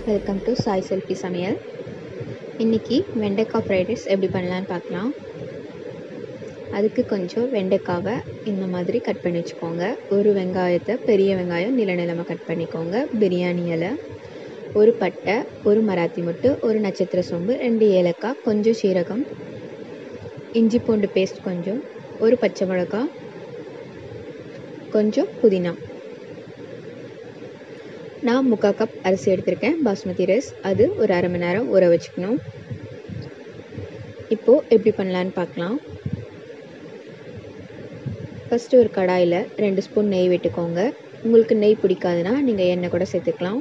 Welcome to Sai selfie சமையல். இன்றைக்கி வெண்டைக்காய் ஃப்ரைட் ரைஸ் எப்படி பண்ணலான்னு பார்க்கலாம். அதுக்கு கொஞ்சம் வெண்டைக்காவை இந்த மாதிரி கட் பண்ணி வச்சுக்கோங்க. ஒரு வெங்காயத்தை பெரிய வெங்காயம் நீளமாக கட் பண்ணிக்கோங்க. பிரியாணி இலை, ஒரு பட்டை, ஒரு மராத்தி மொட்டு, ஒரு நட்சத்திர சோம்பு, 2 ஏலக்காய், கொஞ்சம் சீரகம், இஞ்சி பூண்டு பேஸ்ட் கொஞ்சம், ஒரு பச்சை மிளகாய், கொஞ்சம் புதினா. நான் 3/4 கப் அரிசி எடுத்திருக்கேன், பாஸ்மதி ரைஸ். அது ஒரு அரை மணி நேரம் ஊற வச்சுக்கணும். இப்போது எப்படி பண்ணலான்னு பார்க்கலாம். ஃபஸ்ட்டு ஒரு கடாயில் 2 ஸ்பூன் நெய் விட்டுக்கோங்க. உங்களுக்கு நெய் பிடிக்காதுன்னா நீங்கள் எண்ணெய் கூட சேர்த்துக்கலாம்.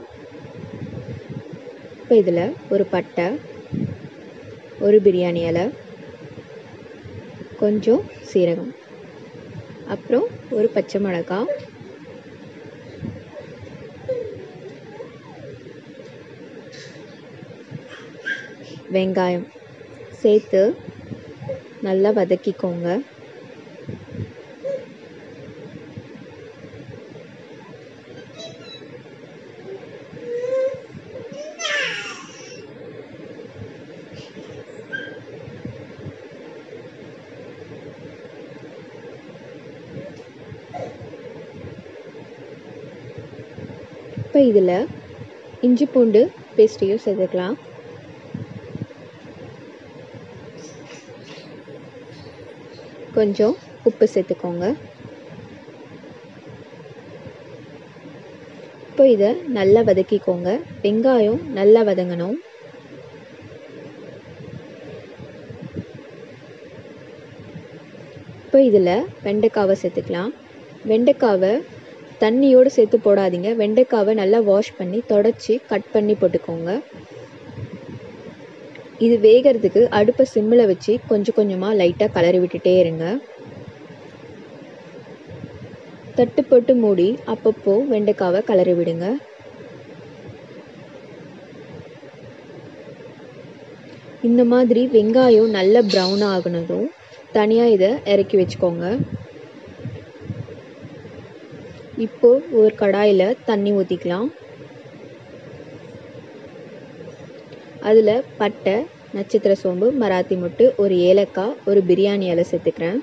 இப்போ இதில் ஒரு பட்டை, ஒரு பிரியாணி இலை, கொஞ்சம் சீரகம், அப்புறம் ஒரு பச்சை மிளகாய், வெங்காயம் சேர்த்து நல்லா வதக்கிக்கோங்க. இப்போ இதில் இஞ்சி பூண்டு பேஸ்ட்டையும் சேர்த்துக்கலாம். கொஞ்சம் உப்பு சேர்த்துக்கோங்க. இப்போ இதை நல்லா வதக்கிக்கோங்க. வெங்காயம் நல்லா வதங்கணும். இப்போ இதில் வெண்டைக்காவை சேர்த்துக்கலாம். வெண்டைக்காவை தண்ணியோடு சேர்த்து போடாதீங்க. வெண்டைக்காவை நல்லா வாஷ் பண்ணி தொடச்சி கட் பண்ணி போட்டுக்கோங்க. இது வேகிறதுக்கு அடுப்பை சிம்மில் வச்சு கொஞ்சம் கொஞ்சமாக லைட்டாக கலரி விட்டுட்டே இருங்க. தட்டு போட்டு மூடி அப்பப்போ வெண்டைக்காவை கலரி விடுங்க. இந்த மாதிரி வெங்காயம் நல்ல ப்ரௌன் ஆகுனதும் தனியாக இதை இறக்கி வச்சுக்கோங்க. இப்போது ஒரு கடாயில் தண்ணி ஊற்றிக்கலாம். அதில் பட்டை, நட்சத்திர சோம்பு, மராத்தி மொட்டு, ஒரு ஏலக்காய், ஒரு பிரியாணி இலை சேர்த்துக்கிறேன்.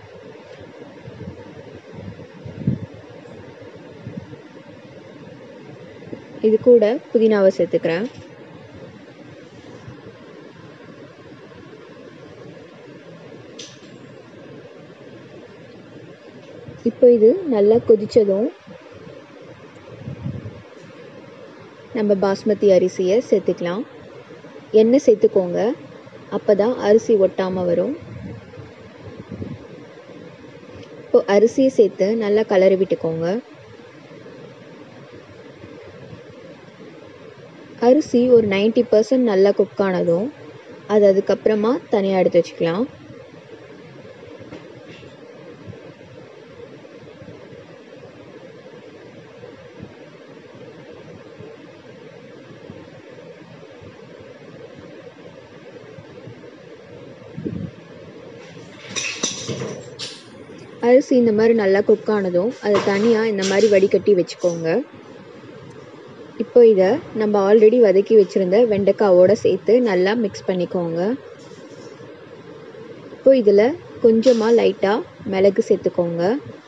இது கூட புதினாவை சேர்த்துக்கிறேன். இப்போ இது நல்லா கொதித்ததும் நம்ம பாஸ்மதி அரிசியை சேர்த்துக்கலாம். எண்ணெய் சேர்த்துக்கோங்க, அப்போ தான் அரிசி ஒட்டாமல் வரும். இப்போ அரிசியை சேர்த்து நல்லா கலரி விட்டுக்கோங்க. அரிசி ஒரு 90% நல்லா குக் ஆனதும் அது அதுக்கப்புறமா தனியாக எடுத்து வச்சுக்கலாம். அரிசி இந்த மாதிரி நல்லா குக் ஆனதும் அதை தனியாக இந்த மாதிரி வடிகட்டி வச்சுக்கோங்க. இப்போ இதை நம்ம ஆல்ரெடி வதக்கி வச்சுருந்த வெண்டைக்காவோடு சேர்த்து நல்லா மிக்ஸ் பண்ணிக்கோங்க. இப்போ இதில் கொஞ்சமாக லைட்டாக மிளகு சேர்த்துக்கோங்க.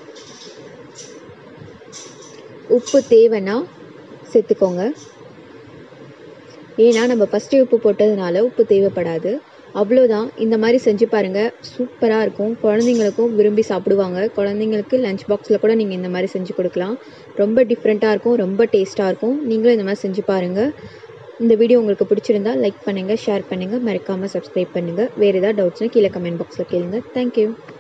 உப்பு தேவைன்னா சேர்த்துக்கோங்க. ஏன்னா நம்ம ஃபஸ்ட்டு உப்பு போட்டதுனால உப்பு தேவைப்படாது. அவ்வளோதான். இந்த மாதிரி செஞ்சு பாருங்கள், சூப்பராக இருக்கும். குழந்தைங்களுக்கும் விரும்பி சாப்பிடுவாங்க. குழந்தைங்களுக்கு லஞ்ச் பாக்ஸில் கூட நீங்கள் இந்த மாதிரி செஞ்சு கொடுக்கலாம். ரொம்ப டிஃப்ரெண்ட்டாக இருக்கும், ரொம்ப டேஸ்ட்டாக இருக்கும். நீங்களும் இந்த மாதிரி செஞ்சு பாருங்கள். இந்த வீடியோ உங்களுக்கு பிடிச்சிருந்தால் லைக் பண்ணுங்கள், ஷேர் பண்ணுங்கள், மறக்காமல் சப்ஸ்கிரைப் பண்ணுங்கள். வேறு ஏதாவது டவுட்ஸ்னால் கீழே கமெண்ட் பாக்ஸில் கேளுங்க. தேங்க்யூ.